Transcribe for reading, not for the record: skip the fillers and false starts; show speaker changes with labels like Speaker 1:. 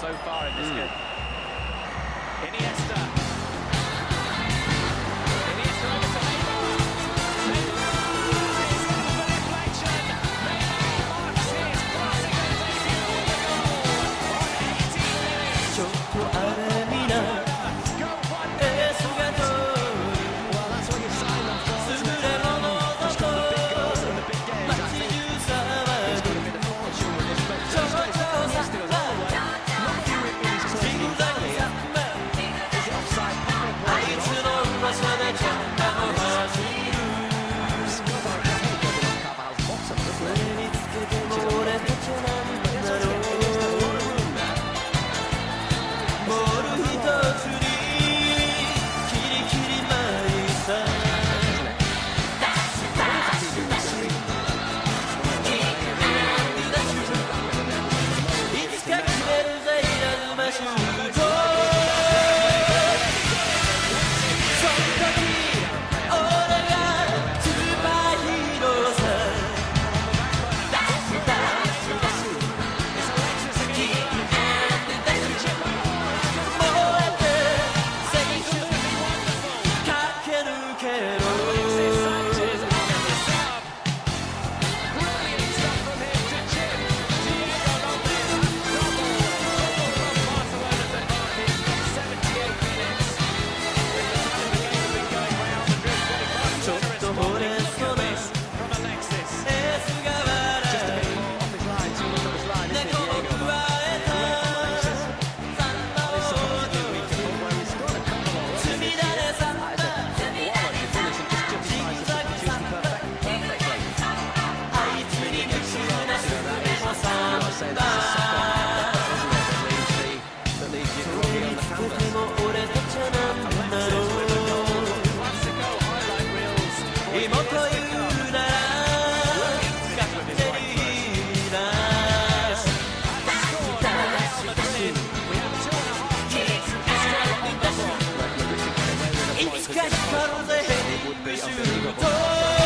Speaker 1: so far in this game. Iniesta. Iniesta over to Neymar. Neymar is in for deflection. Neymar marks his classic debut with a goal on 18 minutes.
Speaker 2: ちょっとあれみな
Speaker 1: Go one
Speaker 2: エースが通る
Speaker 1: Well, that's what you sign them for.
Speaker 2: 優れものだと
Speaker 1: Big goals in the big games.
Speaker 2: 街
Speaker 1: I think
Speaker 2: 中騒
Speaker 1: it's
Speaker 2: ぐ
Speaker 1: going to be the fortune with this. But
Speaker 2: ちょこちょこさ
Speaker 1: still as well. Not you in his
Speaker 2: ジグ
Speaker 1: turn.
Speaker 2: ザグさ
Speaker 1: Is it offside?
Speaker 2: あいつの噂でちゃんと走る それにつけても俺たちなんだろうボール一つにキリキリ巻いたいつか決めるぜ稲妻シュートその時俺がスーパーヒーローさダッシュダッシュダッシュキープダッシュ燃えて選手駆け抜けろ
Speaker 1: Brilliant stuff from him to chip. Diego Lopez has doubled from Barcelona's advantage. 78 minutes. With the time of the game been going Real Madrid getting much
Speaker 2: ちょっ
Speaker 1: better
Speaker 2: と
Speaker 1: responding.
Speaker 2: 惚れ
Speaker 1: Look
Speaker 2: そう
Speaker 1: at
Speaker 2: な
Speaker 1: this from Alexis.
Speaker 2: エースが
Speaker 1: Just a
Speaker 2: 笑
Speaker 1: bit
Speaker 2: い
Speaker 1: more off his line, too much off his line, isn't it,
Speaker 2: 猫を
Speaker 1: Diego?
Speaker 2: 加えたサンバを
Speaker 1: It's
Speaker 2: 踊
Speaker 1: supposed to
Speaker 2: る
Speaker 1: be weak, but where he's scored a couple already
Speaker 2: 積み
Speaker 1: this
Speaker 2: だ
Speaker 1: year.
Speaker 2: ねサンバ あいつに夢中なすべもサンバそれにつけても俺たちはなんだろう妹言うなら勝手にいいなダッシュダッシュダッシュキックアンドダッシュいつか光るぜヘディングシュート